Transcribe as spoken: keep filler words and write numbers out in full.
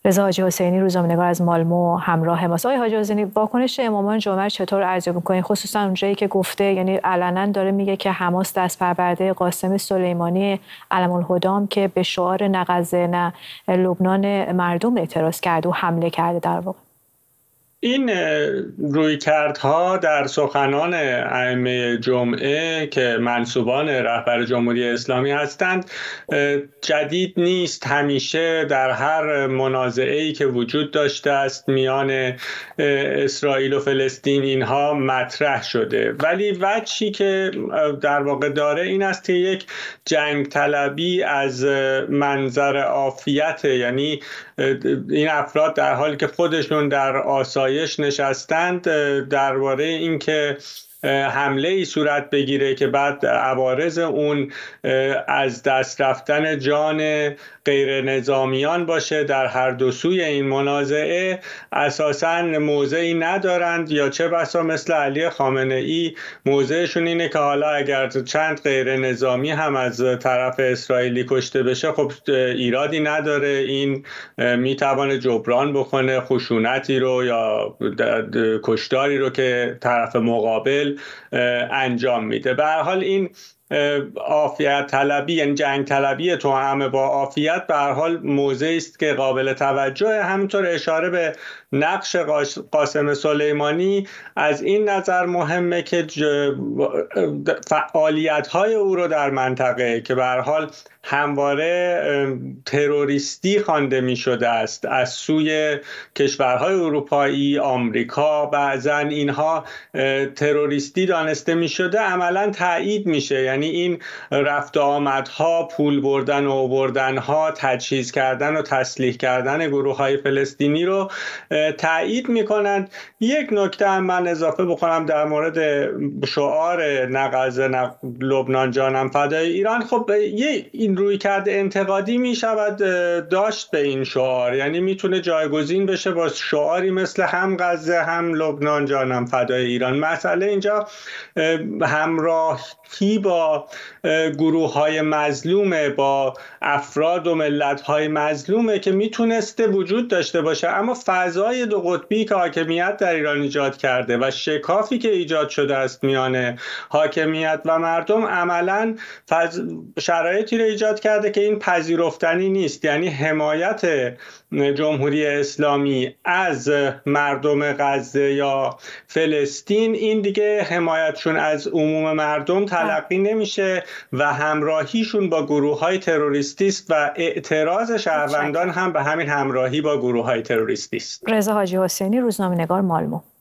رضا حاجی حسینی روزنامه‌نگار از مالمو همراه ماست. آقای حاجی حسینی، واکنش امامان جمعه چطور ارزیابی می‌کنید؟ خصوصا اونجایی که گفته، یعنی علنا داره میگه که حماس دست پرورده قاسم سلیمانی علم‌الهدام که به شعار نه غزه نه لبنان مردم اعتراض کرده و حمله کرده. در واقع این رویکردها در سخنان ائمه جمعه که منسوبان رهبر جمهوری اسلامی هستند جدید نیست. همیشه در هر منازعه‌ای که وجود داشته است میان اسرائیل و فلسطین اینها مطرح شده، ولی وجهی که در واقع داره این است که یک جنگ طلبی از منظر عافیت، یعنی این افراد در حالی که خودشون در آسایش نشستند درباره اینکه حمله ای صورت بگیره که بعد عوارض اون از دست رفتن جان غیر نظامیان باشه در هر دو سوی این منازعه، اساساً موضعی ندارند، یا چه بسا مثل علی خامنه ای موضعشون اینه که حالا اگر چند غیر نظامی هم از طرف اسرائیلی کشته بشه خب ایرادی نداره، این میتوانه جبران بکنه خشونتی رو یا کشتاری رو که طرف مقابل انجام میده. به هر حال این عافیت طلبی، یعنی جنگ طلبی توأم با عافیت، به هر حال موضعی است که قابل توجه. همینطور اشاره به نقش قاسم سلیمانی از این نظر مهمه که فعالیت‌های او رو در منطقه که به هر حال همواره تروریستی خوانده می شده است از سوی کشورهای اروپایی، آمریکا، بعضا اینها تروریستی دانسته می شده، عملا تایید میشه. یعنی این رفت آمدها، پول بردن و آوردن ها، تجهیز کردن و تسلیح کردن گروه های فلسطینی رو تایید می کنند. یک نکته هم من اضافه بکنم در مورد شعار نه غزه نه لبنان جانم فدای ایران. خب این روی کرده انتقادی می شود داشت به این شعار، یعنی میتونه جایگزین بشه با شعاری مثل هم غزه هم لبنان جانم فدای ایران. مسئله اینجا همراهی با گروه های مظلومه، با افراد و ملت های مظلومه که میتونسته وجود داشته باشه، اما فضای دو قطبی که حاکمیت در ایران ایجاد کرده و شکافی که ایجاد شده است میان حاکمیت و مردم عملاً فض... شرایطی رو ایجاد کرده که این پذیرفتنی نیست. یعنی حمایت جمهوری اسلامی از مردم غزه یا فلسطین، این دیگه حمایتشون از عموم مردم تلقی نمیشه و همراهیشون با گروه‌های تروریستی است و اعتراض شهروندان هم به همین همراهی با گروه‌های تروریستی است. رضا حاجی حسینی، روزنامه‌نگار مالمو.